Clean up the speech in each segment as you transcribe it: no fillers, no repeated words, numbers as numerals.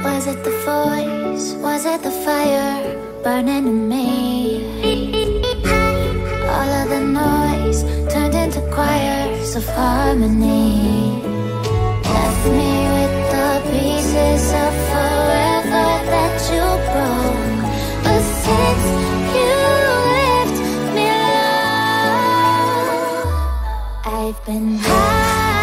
Was it the voice? Was it the fire burning in me? All of the noise turned into choirs of harmony. Left me with the pieces of forever that you broke. But since you left me alone, I've been high.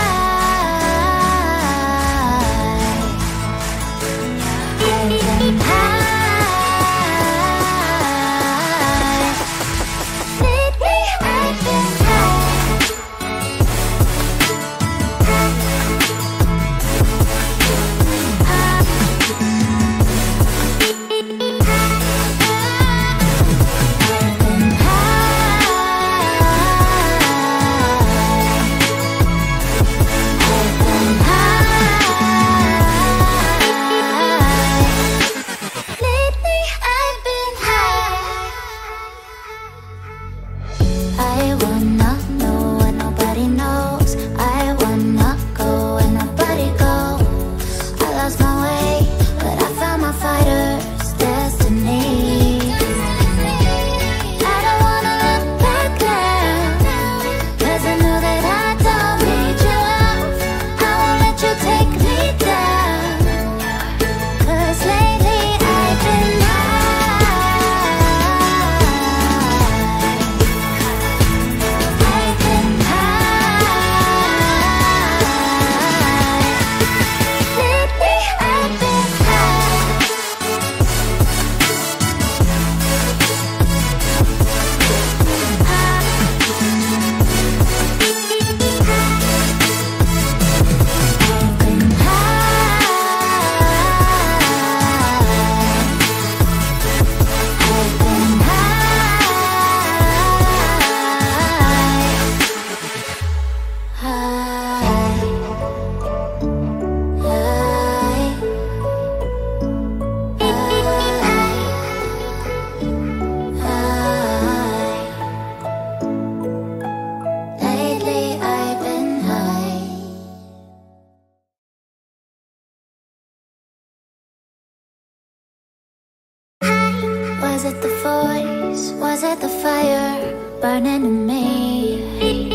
Was it the voice? Was it the fire burning in me?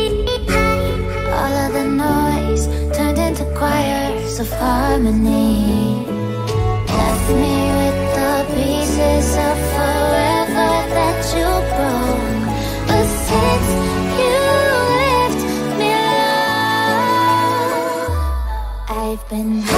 All of the noise turned into choirs of harmony. Left me with the pieces of forever that you broke. But since you left me alone, I've been